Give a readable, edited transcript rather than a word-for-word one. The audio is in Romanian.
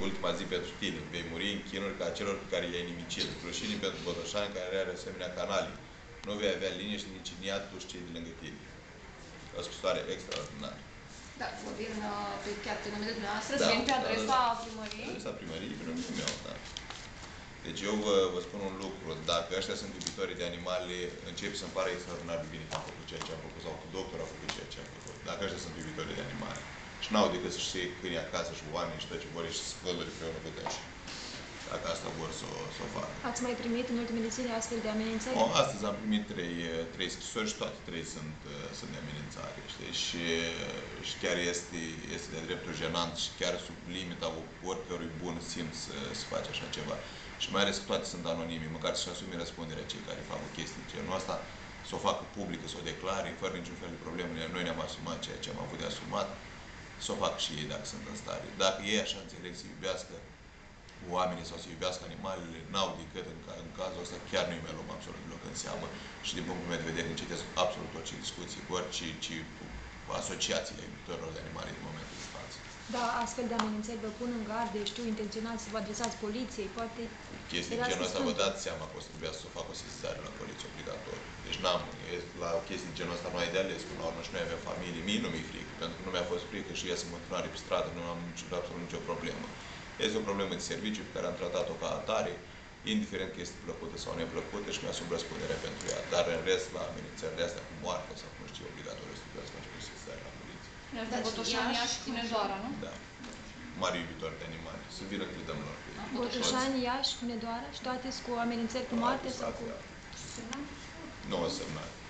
ultima zi pentru tine. Vei muri în chinuri ca celor pe care i-ai nimicit. Rușine pentru Botoșani care are asemenea canalii. Nu vei avea liniște nici în ea tu și cei de lângă tine. O scrisoare extraordinară. Da, Florin, pe chiar pe numele dumneavoastră, Da, pe adresa primăriei? Adresa primăriei, pe numele meu, da. Deci eu vă spun un lucru, dacă ăștia sunt iubitorii de animale, încep să-mi pare extraordinar de bine că am făcut ceea ce am făcut, sau că doctorul a făcut ceea ce am făcut. Dacă ăștia sunt iubitorii de animale. Și n-au decât să-și iei câinii acasă și oameni și tot ce vor și să văduri împreună cu dânsi. Dacă asta vor să o facă. Ați mai primit în ultimele zile astfel de amenințări? Astăzi am primit trei scrisori și toate trei sunt de amenințare. Știi? Și chiar este de dreptul jenant și chiar sub limita oricărui bun simț să faci așa ceva. Și mai ales că toate sunt anonime, măcar să-și asume răspunderea cei care fac o chestie de genul ăsta, să o facă publică, să o declare, fără niciun fel de problemă. Noi ne-am asumat ceea ce am avut de asumat, să o facă și ei dacă sunt în stare. Dacă ei așa înțeleg să iubească oamenii sau să iubească animalele, n-au decât în cazul ăsta, chiar nu-i mai luăm absolut deloc în seamă. Și din punctul meu de vedere, încetesc absolut orice discuții, orice asociații a iubitorilor de animale din momentul de față. Da, astfel de amenințări vă pun în garde, știu, intenționat să vă adresați poliției, poate... Chestii de genul ăsta vă dați seama că o să trebuia să fac o sesizare la poliție obligatoriu. Deci la chestii de genul ăsta nu ai de ales, până la urmă și noi avem familie, mie nu mi-e frică, pentru că nu mi-a fost frică și ies în continuare pe stradă, nu am absolut nicio problemă. Este o problemă de serviciu pe care am tratat-o ca atare, indiferent că este plăcută sau neplăcută și mi-asum răspunderea pentru ea. Dar în rest, la amenințările astea cu moarte sau nu știu, obligatoriu să trebuia să faci o sesizare la poliție. Iar de Botoșani, Iași, Hunedoara, nu? Da. Mari iubitori de animale. Să vină că le dăm lor. Botoșani, Iași, Hunedoara și toate cu amenințări cu moarte sau cu... Nu o semnat.